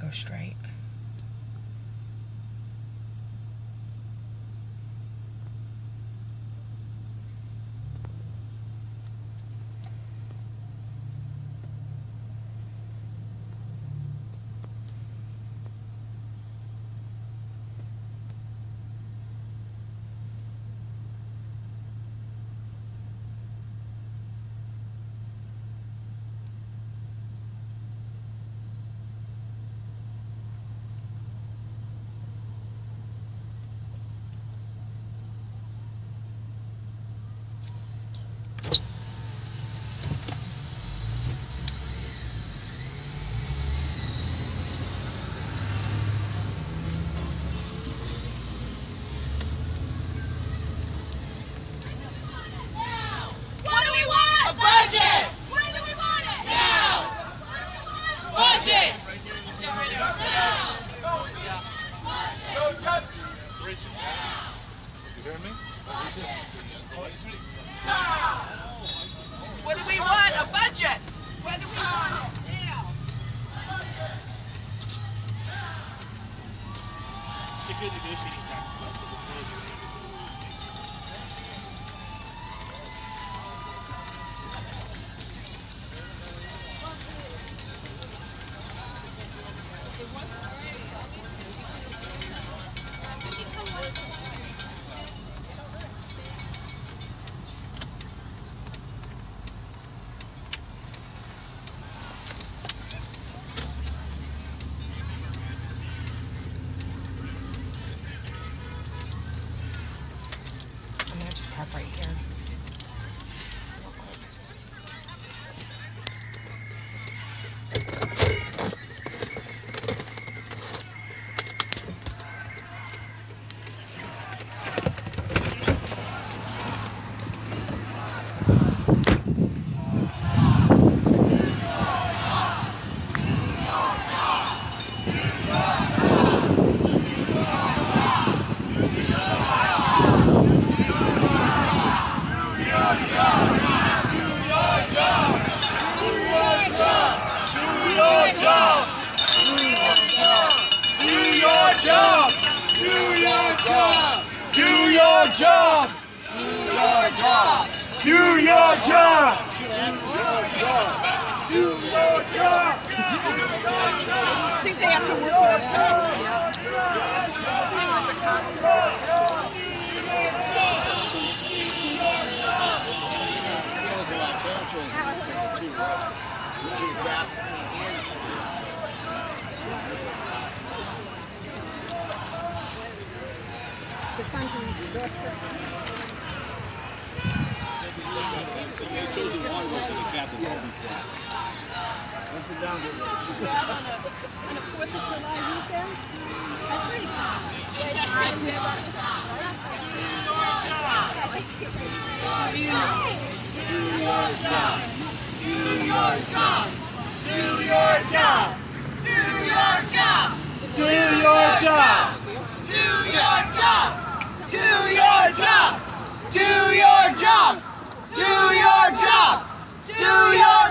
go straight. What do we want? A budget! What do we want? Now! It's a good negotiating tactic. I'm gonna just park right here. Real quick. I think they have to work on it. See what the cops Do your job!